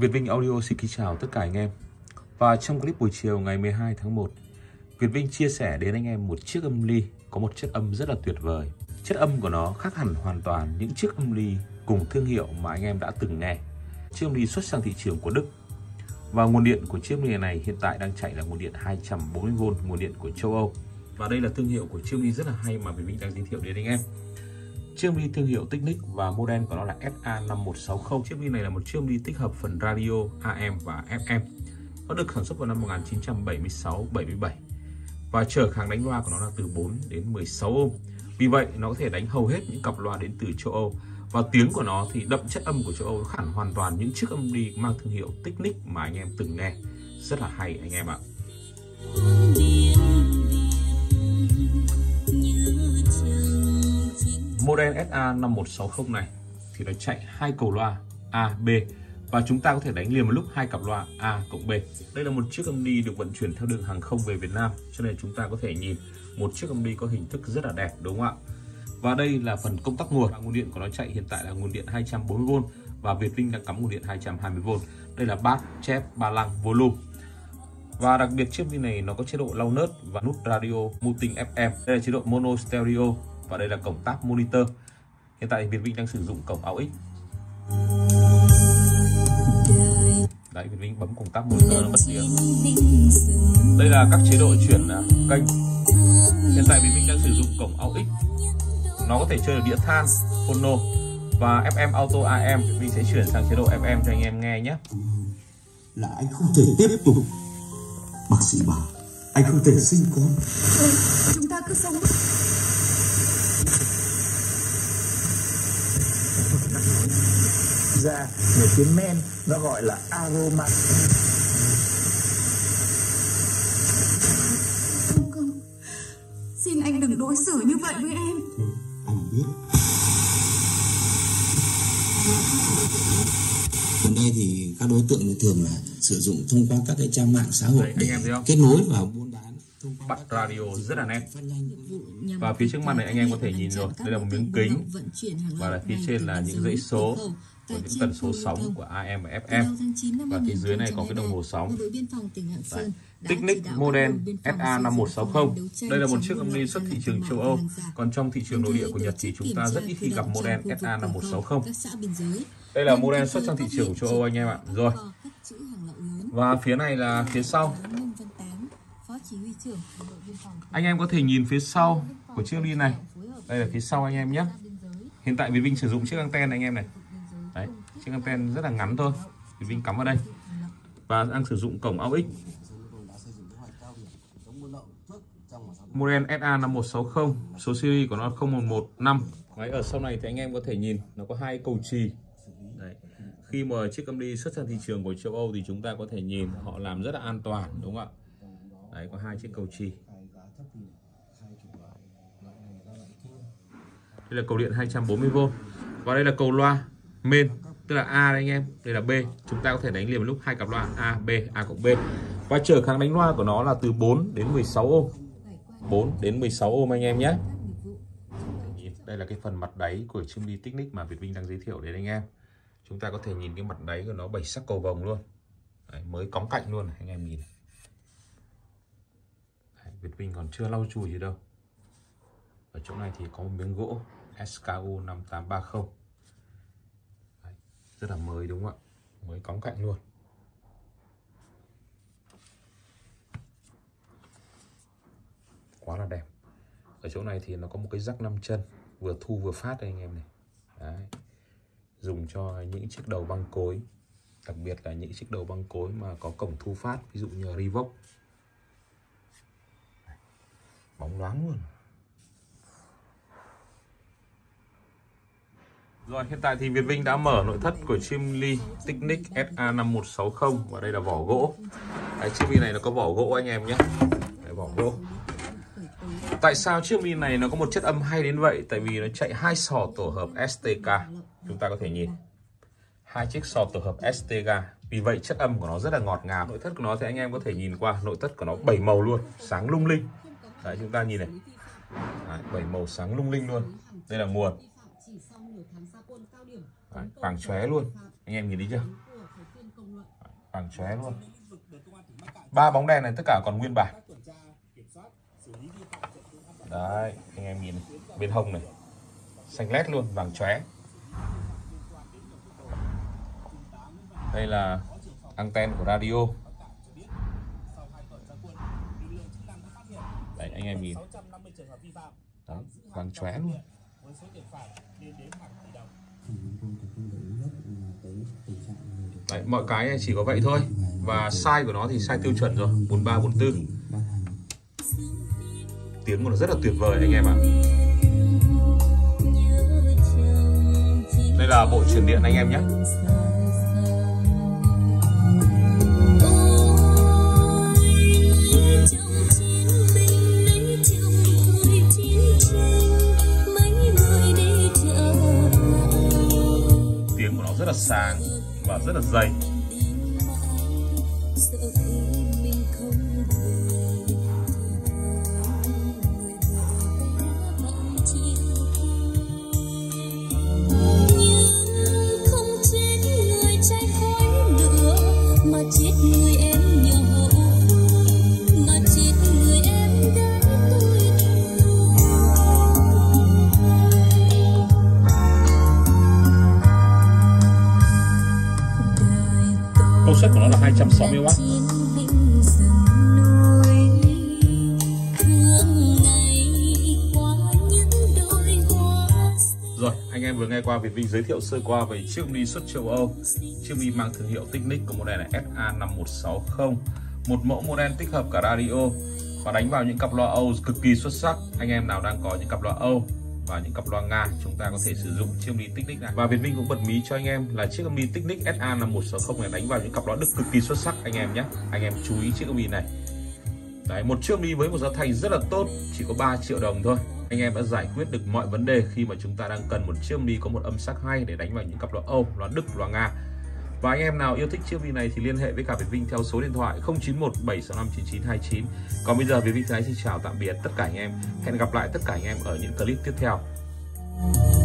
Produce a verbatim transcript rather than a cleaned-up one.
Việt Vinh Audio xin kính chào tất cả anh em. Và trong clip buổi chiều ngày mười hai tháng một, Việt Vinh chia sẻ đến anh em một chiếc âm ly có một chất âm rất là tuyệt vời. Chất âm của nó khác hẳn hoàn toàn những chiếc âm ly cùng thương hiệu mà anh em đã từng nghe. Chiếc âm ly xuất sang thị trường của Đức. Và nguồn điện của chiếc âm ly này hiện tại đang chạy là nguồn điện hai trăm bốn mươi vôn, nguồn điện của châu Âu. Và đây là thương hiệu của chiếc âm ly rất là hay mà Việt Vinh đang giới thiệu đến anh em. Chiếc âm ly thương hiệu Technic và model của nó là S A năm một sáu không. Chiếc âm ly này là một chiếc âm ly tích hợp phần radio A M và F M. Nó được sản xuất vào năm một nghìn chín trăm bảy mươi sáu bảy mươi bảy. Và trở kháng đánh loa của nó là từ bốn đến mười sáu ohm. Vì vậy nó có thể đánh hầu hết những cặp loa đến từ châu Âu. Và tiếng của nó thì đậm chất âm của châu Âu, hẳn hoàn toàn những chiếc âm ly mang thương hiệu Technic mà anh em từng nghe. Rất là hay anh em ạ. Model S A năm một sáu không này thì nó chạy hai cầu loa A, B và chúng ta có thể đánh liền một lúc hai cặp loa A cộng B. Đây là một chiếc âm ly được vận chuyển theo đường hàng không về Việt Nam, cho nên chúng ta có thể nhìn một chiếc âm ly có hình thức rất là đẹp, đúng không ạ? Và đây là phần công tắc nguồn. Nguồn điện của nó chạy hiện tại là nguồn điện hai trăm bốn mươi vôn và Việt Vinh đang cắm nguồn điện hai trăm hai mươi vôn. Đây là bass, chép, ba lăng, volume. Và đặc biệt chiếc ly này nó có chế độ lau nớt và nút radio muting F M. Đây là chế độ mono stereo và đây là cổng tab monitor. Hiện tại Việt Vinh đang sử dụng cổng a u ích. Đấy, Việt Vinh bấm cổng tab monitor nó bật tiếng. Đây là các chế độ chuyển kênh. Hiện tại Việt Vinh đang sử dụng cổng a u ích. Nó có thể chơi được đĩa than, phono và F M auto A M. Việt Vinh sẽ chuyển sang chế độ F M cho anh em nghe nhé. Là anh không thể tiếp tục. Bác sĩ bảo anh không thể sinh con. Ừ, chúng ta cứ sống. Ra một cái men nó gọi là aroma. Không không, xin anh đừng đối xử như vậy với em. Ừ, anh biết. Gần đây thì các đối tượng thường là sử dụng thông qua các cái trang mạng xã hội Đấy, để kết nối vào buôn bán. Bắt radio rất là nét. Và phía trước mặt này anh em có thể nhìn rồi, đây là một miếng kính và là phía trên là những dãy số của những tần số sóng của A M và F M. Và phía dưới này có cái đồng hồ sóng. Đấy. Technic model S A năm một sáu không. Đây là một chiếc âm ly xuất thị trường châu Âu. Còn trong thị trường nội địa của Nhật thì chúng ta rất ít khi gặp model S A năm một sáu không. Đây là model xuất sang thị trường của châu Âu anh em ạ. Rồi. Và phía này là phía sau. Anh em có thể nhìn phía sau của chiếc ly này. Đây là phía sau anh em nhé. Hiện tại Việt Vinh sử dụng chiếc anten anh em này. Đấy, chiếc anten rất là ngắn thôi. Việt Vinh cắm vào đây. Và đang sử dụng cổng a u ích. Model S A năm một sáu không, số series của nó không một một năm. Đấy, ở sau này thì anh em có thể nhìn nó có hai cầu chì. Đấy. Khi mà chiếc âm ly xuất sang thị trường của châu Âu thì chúng ta có thể nhìn họ làm rất là an toàn, đúng không ạ? Đấy, có hai chiếc cầu chì. Đây là cầu điện hai trăm bốn mươi vôn. Và đây là cầu loa main, tức là A đây anh em. Đây là B. Chúng ta có thể đánh liền một lúc hai cặp loa A, B, A cộng B. Và trở kháng đánh loa của nó là từ bốn đến mười sáu ohm. bốn đến mười sáu ohm anh em nhé. Đây là cái phần mặt đáy của chiếc ly Technic mà Việt Vinh đang giới thiệu đến anh em. Chúng ta có thể nhìn cái mặt đáy của nó bảy sắc cầu vồng luôn. Đấy, mới cóng cạnh luôn này, anh em nhìn này. Đấy, Việt Vinh còn chưa lau chùi gì đâu. Ở chỗ này thì có một miếng gỗ S K U năm tám ba không. Đấy, rất là mới đúng không ạ? Mới cóng cạnh luôn. Quá là đẹp. Ở chỗ này thì nó có một cái jack năm chân, vừa thu vừa phát đây anh em này. Đấy. Dùng cho những chiếc đầu băng cối, đặc biệt là những chiếc đầu băng cối mà có cổng thu phát, ví dụ như là Revox. Bóng loáng luôn. Rồi, hiện tại thì Việt Vinh đã mở nội thất của chiếc ly Technic S A năm một sáu không và đây là vỏ gỗ. Đấy, chiếc ly này nó có vỏ gỗ anh em nhé. Đấy, vỏ gỗ. Tại sao chiếc ly này nó có một chất âm hay đến vậy? Tại vì nó chạy hai sò tổ hợp S T K. Chúng ta có thể nhìn hai chiếc sò tổ hợp S T K. Vì vậy chất âm của nó rất là ngọt ngào. Nội thất của nó thì anh em có thể nhìn qua, nội thất của nó bảy màu luôn, sáng lung linh. Đấy, chúng ta nhìn này. Đấy, bảy màu sáng lung linh luôn. Đây là nguồn. Đấy, vàng chóe luôn. Anh em nhìn thấy chưa? vàng chóe luôn. Ba bóng đèn này tất cả còn nguyên bản. Đấy, anh em nhìn này. Bên hông này xanh lét luôn, vàng chóe. Đây là anten của radio. Đấy, anh em nhìn. Đấy, vàng chóe luôn. Đấy, mọi cái chỉ có vậy thôi. Và size của nó thì size tiêu chuẩn rồi, bốn ba bốn tư. Tiếng của nó rất là tuyệt vời anh em ạ. Đây là bộ truyền điện anh em nhé. Tiếng của nó rất là sáng và rất là dày. Công suất của nó là hai trăm sáu mươi oát. Rồi, anh em vừa nghe qua Việt Vinh giới thiệu sơ qua về chiếc ly xuất châu Âu. Chiếc ly mang thương hiệu Technics của model là S A năm một sáu không. Một mẫu model tích hợp cả radio và đánh vào những cặp loa Âu cực kỳ xuất sắc. Anh em nào đang có những cặp loa Âu và những cặp loa Nga, chúng ta có thể sử dụng chiếc âm ly Technics này. Và Việt Vinh cũng bật mí cho anh em là chiếc âm ly Technics S A năm một sáu không này đánh vào những cặp loa Đức cực kỳ xuất sắc anh em nhé. Anh em chú ý chiếc âm ly này. Đấy, một chiếc âm ly với một giá thành rất là tốt, chỉ có ba triệu đồng thôi. Anh em đã giải quyết được mọi vấn đề khi mà chúng ta đang cần một chiếc âm ly có một âm sắc hay để đánh vào những cặp loa Âu, loa Đức, loa Nga. Và anh em nào yêu thích chiếc âm ly này thì liên hệ với cả Việt Vinh theo số điện thoại không chín một bảy sáu năm chín chín hai chín. Còn bây giờ Việt Vinh xin chào tạm biệt tất cả anh em. Hẹn gặp lại tất cả anh em ở những clip tiếp theo.